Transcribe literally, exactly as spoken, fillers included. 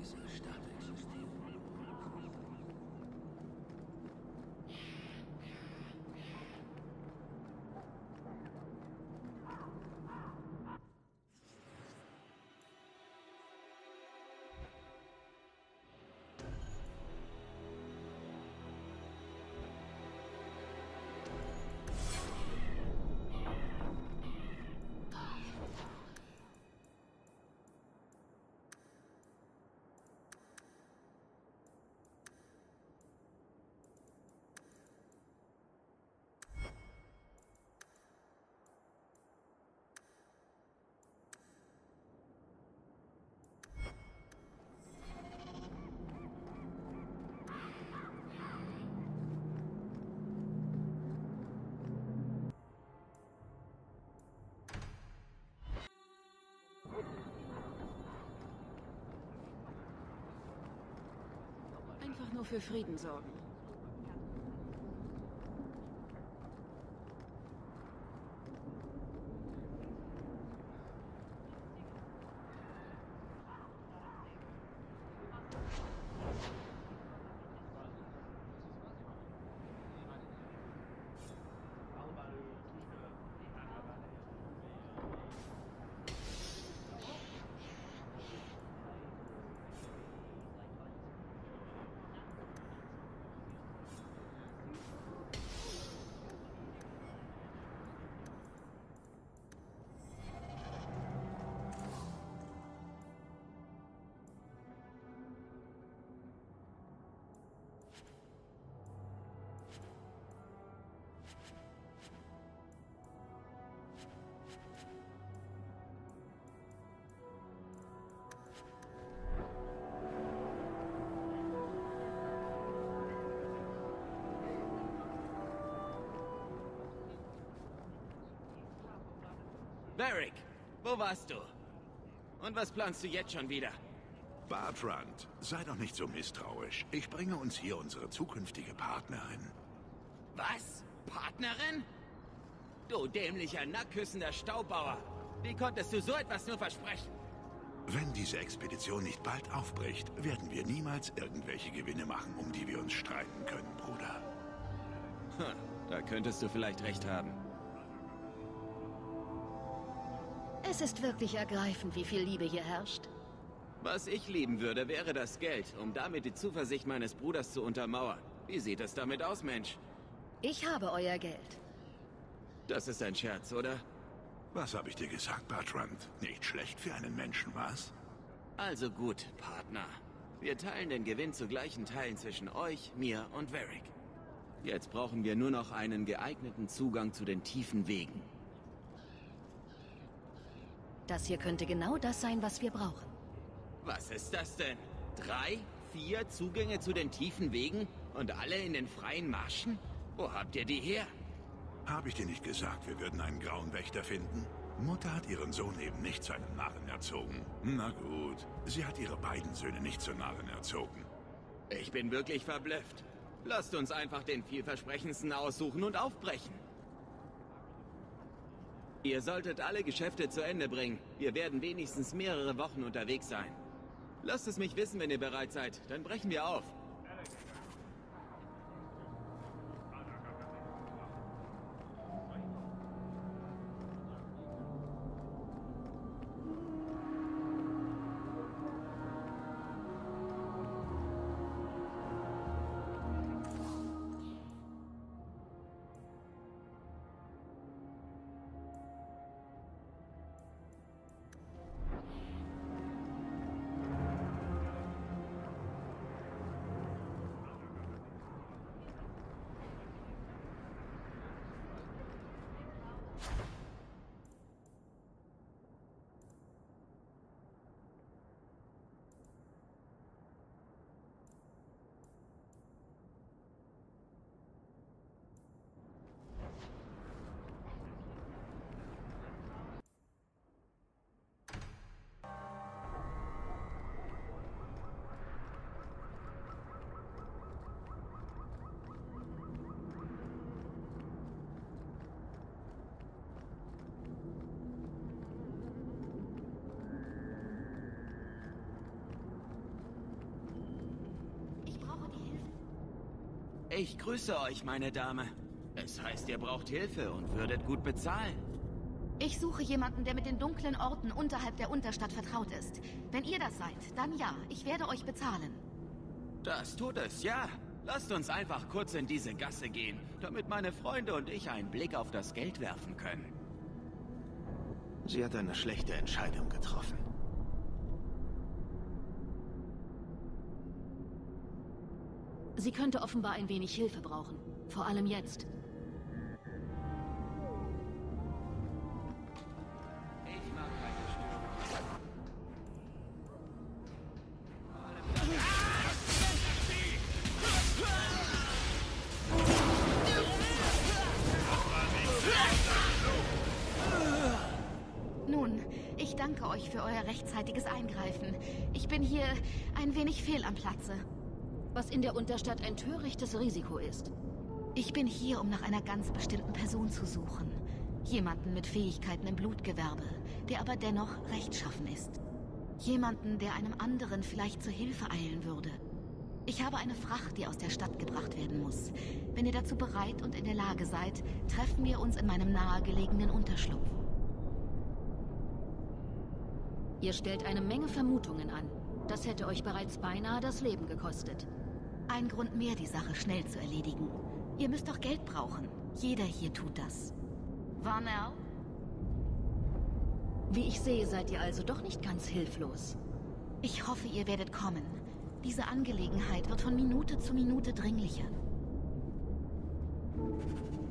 dieser Stadt existieren. Einfach nur für Frieden sorgen. Varric, wo warst du? Und was planst du jetzt schon wieder? Bartrand, sei doch nicht so misstrauisch. Ich bringe uns hier unsere zukünftige Partnerin. Was? Partnerin? Du dämlicher, nackküssender Staubbauer. Wie konntest du so etwas nur versprechen? Wenn diese Expedition nicht bald aufbricht, werden wir niemals irgendwelche Gewinne machen, um die wir uns streiten können, Bruder. Hm, da könntest du vielleicht recht haben. Es ist wirklich ergreifend, wie viel Liebe hier herrscht. Was ich lieben würde, wäre das Geld, um damit die Zuversicht meines Bruders zu untermauern. Wie sieht es damit aus, Mensch? Ich habe euer Geld. Das ist ein Scherz, oder? Was habe ich dir gesagt, Bartrand? Nicht schlecht für einen Menschen, was? Also gut, Partner. Wir teilen den Gewinn zu gleichen Teilen zwischen euch, mir und Varric. Jetzt brauchen wir nur noch einen geeigneten Zugang zu den tiefen Wegen. Das hier könnte genau das sein, was wir brauchen. Was ist das denn? Drei, vier Zugänge zu den tiefen Wegen und alle in den freien Marschen? Wo habt ihr die her? Habe ich dir nicht gesagt, wir würden einen grauen Wächter finden? Mutter hat ihren Sohn eben nicht zu einem Narren erzogen. Na gut, sie hat ihre beiden Söhne nicht zu Narren erzogen. Ich bin wirklich verblüfft. Lasst uns einfach den vielversprechendsten aussuchen und aufbrechen. Ihr solltet alle Geschäfte zu Ende bringen. Wir werden wenigstens mehrere Wochen unterwegs sein. Lasst es mich wissen, wenn ihr bereit seid. Dann brechen wir auf. Ich grüße euch, meine Dame. Es heißt, ihr braucht Hilfe und würdet gut bezahlen. Ich suche jemanden, der mit den dunklen Orten unterhalb der Unterstadt vertraut ist. Wenn ihr das seid, dann ja, ich werde euch bezahlen. Das tut es, ja. Lasst uns einfach kurz in diese Gasse gehen, damit meine Freunde und ich einen Blick auf das Geld werfen können. Sie hat eine schlechte Entscheidung getroffen. Sie könnte offenbar ein wenig Hilfe brauchen. Vor allem jetzt. Ich mag keine Störung. Nun, ich danke euch für euer rechtzeitiges Eingreifen. Ich bin hier ein wenig fehl am Platze. Was in der Unterstadt ein törichtes Risiko ist. Ich bin hier, um nach einer ganz bestimmten Person zu suchen. Jemanden mit Fähigkeiten im Blutgewerbe, der aber dennoch rechtschaffen ist. Jemanden, der einem anderen vielleicht zur Hilfe eilen würde. Ich habe eine Fracht, die aus der Stadt gebracht werden muss. Wenn ihr dazu bereit und in der Lage seid, treffen wir uns in meinem nahegelegenen Unterschlupf. Ihr stellt eine Menge Vermutungen an. Das hätte euch bereits beinahe das Leben gekostet. Ein Grund mehr, die Sache schnell zu erledigen. Ihr müsst doch Geld brauchen. Jeder hier tut das. Varnell? Wie ich sehe, seid ihr also doch nicht ganz hilflos. Ich hoffe, ihr werdet kommen. Diese Angelegenheit wird von Minute zu Minute dringlicher.